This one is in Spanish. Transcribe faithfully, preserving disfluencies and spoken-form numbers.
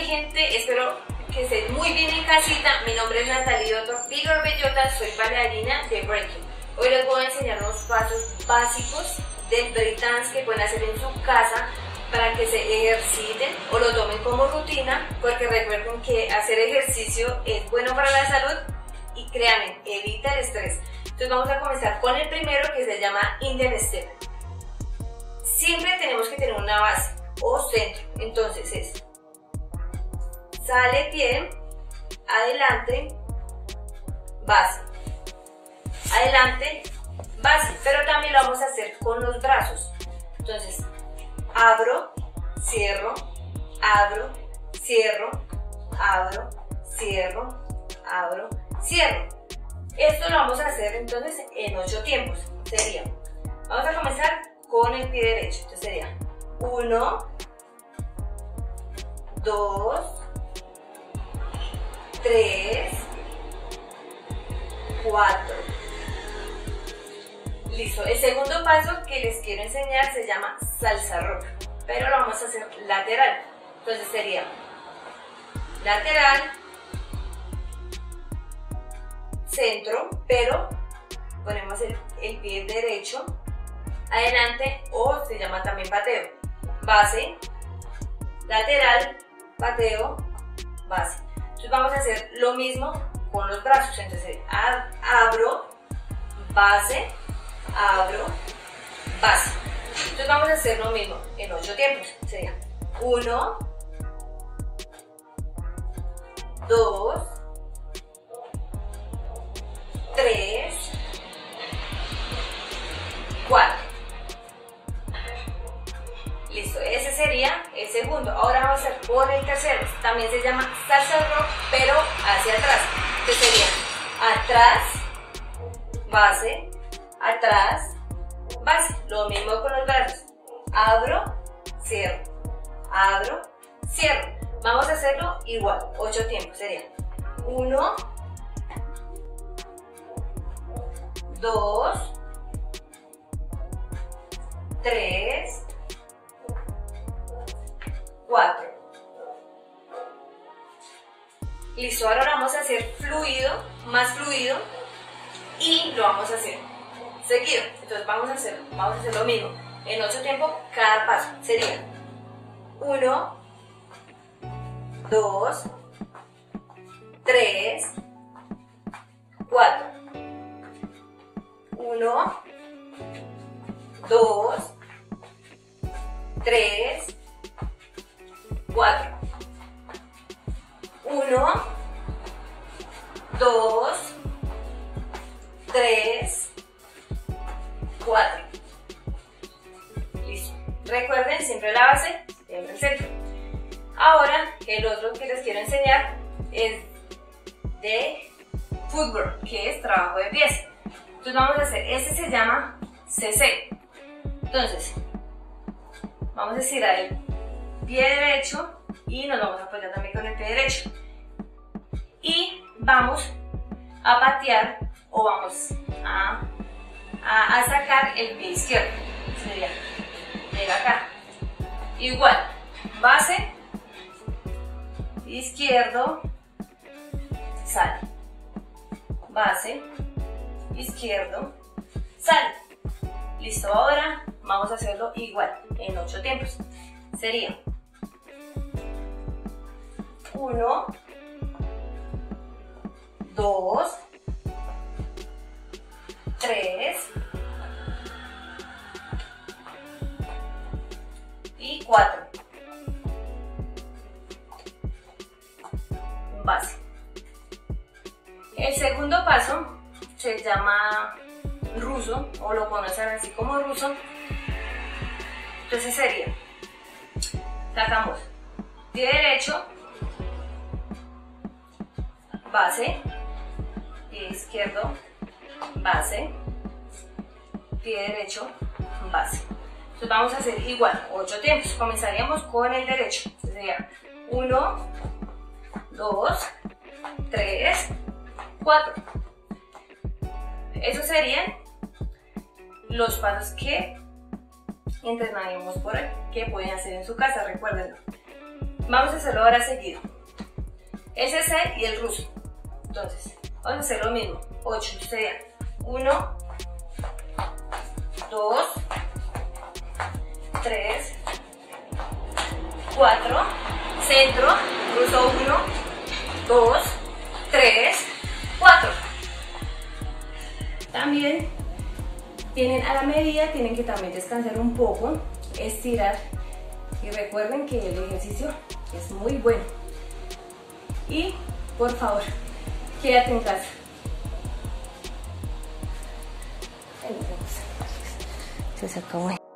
gente, espero que estén muy bien en casita. Mi nombre es Natalie Doctor Vigor Bellota, soy bailarina de breaking. Hoy les voy a enseñar unos pasos básicos del break dance que pueden hacer en su casa para que se ejerciten o lo tomen como rutina, porque recuerden que hacer ejercicio es bueno para la salud y créanme, evita el estrés. Entonces vamos a comenzar con el primero, que se llama Indian Step. Siempre tenemos que tener una base o centro, entonces es sale pie, adelante, base, adelante, base, pero también lo vamos a hacer con los brazos. Entonces abro, cierro, abro, cierro, abro, cierro, abro, cierro. Esto lo vamos a hacer entonces en ocho tiempos. Sería, vamos a comenzar con el pie derecho. Entonces sería uno, dos, tres, cuatro. Listo. El segundo paso que les quiero enseñar se llama salsa rock, pero lo vamos a hacer lateral. Entonces sería lateral, centro, pero ponemos el, el pie derecho adelante, o se llama también pateo. Base, lateral, pateo, base. Entonces vamos a hacer lo mismo con los brazos. Entonces ab abro, base, abro, base. Entonces vamos a hacer lo mismo en ocho tiempos. Sería uno, dos, tres, cuatro. Listo, ese sería el segundo. Ahora vamos a hacer por el tercero. También se llama salsa rock, pero hacia atrás. Que sería atrás, base, atrás, base. Lo mismo con los brazos. Abro, cierro, abro, cierro. Vamos a hacerlo igual, ocho tiempos. Sería uno, dos, tres, cuatro. Listo, ahora lo vamos a hacer fluido, más fluido, y lo vamos a hacer seguido. Entonces vamos a hacer, vamos a hacer lo mismo en ocho tiempos cada paso. Sería uno, dos, tres, cuatro. uno, dos, tres, cuatro. uno, dos, tres, cuatro. Listo. Recuerden siempre la base, siempre el centro. Ahora el otro que les quiero enseñar es de footwork, que es trabajo de pies. Entonces vamos a hacer, este se llama C C. Entonces vamos a estirar el pie derecho y nos vamos a apoyar también con el pie derecho. Y vamos a patear o vamos a, a, a sacar el pie izquierdo. Sería, llega acá. Igual, base, izquierdo, sale. Base, izquierdo, sale. Listo, ahora vamos a hacerlo igual en ocho tiempos. Sería uno, dos, tres y cuatro. Base. El segundo paso se llama ruso, o lo conocen así como ruso. Entonces sería, sacamos pie derecho, base, pie izquierdo, base, pie derecho, base. Entonces vamos a hacer igual, ocho tiempos. Comenzaríamos con el derecho. Entonces sería uno, dos, tres, cuatro. Esos serían los pasos que entrenaremos por ahí, que pueden hacer en su casa, recuérdenlo. Vamos a hacerlo ahora seguido. Ese es el y el ruso. Entonces, vamos a hacer lo mismo. ocho, sean uno, dos, tres, cuatro, centro, ruso uno, dos, tres, cuatro. También tienen a la medida, tienen que también descansar un poco, estirar y recuerden que el ejercicio es muy bueno. Y por favor, quédate en casa. Se acabó.